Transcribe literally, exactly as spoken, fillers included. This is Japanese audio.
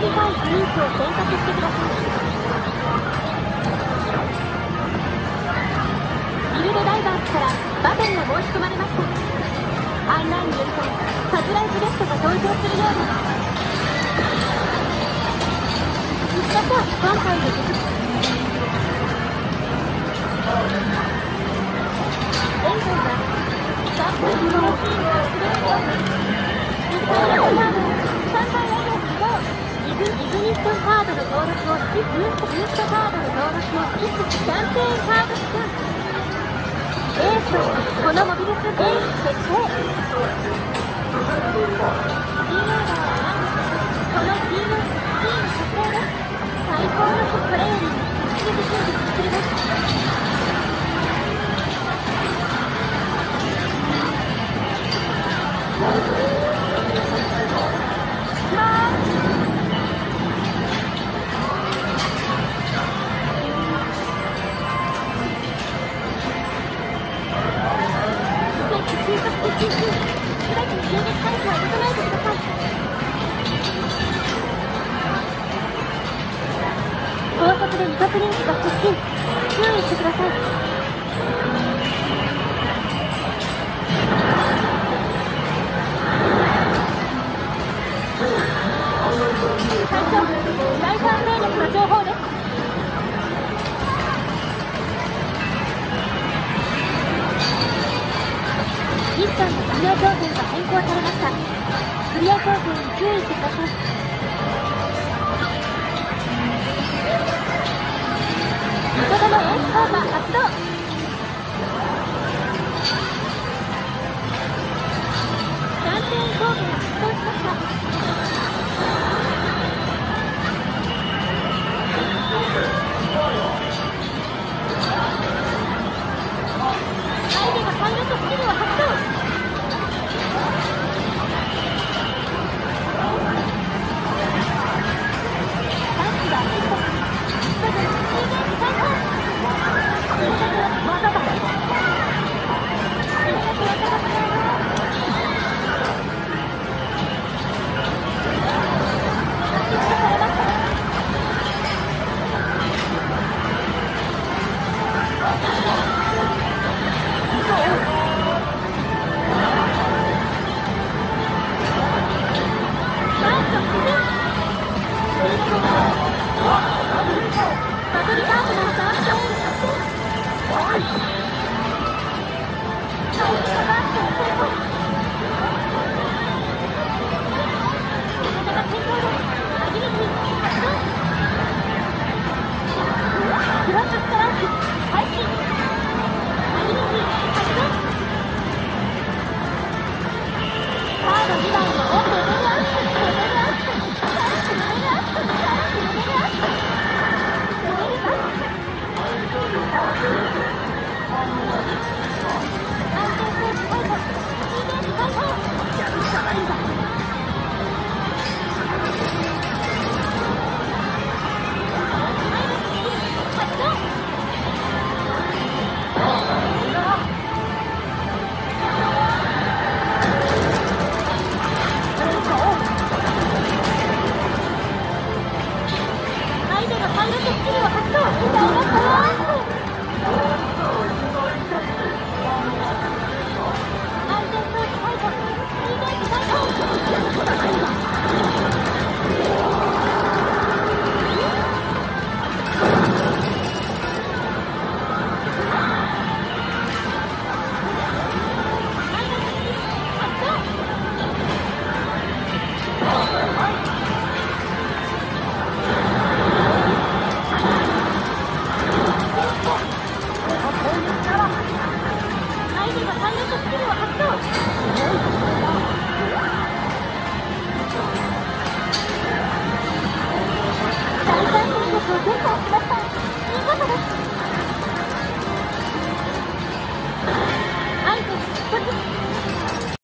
たいグループを選択してください。ギルドダイバーズからバトルが申し込まれました。案内によるとサプライズゲストが登場するようです。さては今回で現在はサップルのチームを滑るようにさんばいアイドルとイグイグニットカードの登録をしブーストブーストカードの登録をしキャンペーンカードスキャンエースとしてこのモビルスエース決定。チームオーダーはこのチームチーム決定です。最高のプレーに引き続き実施するです。高速で二角リンクが接近。注意してください。隊長、ライファー勢力の情報です。ミッションのクリア条件が変更されました。クリア条件に注意してください。味方のエースカーバー発動。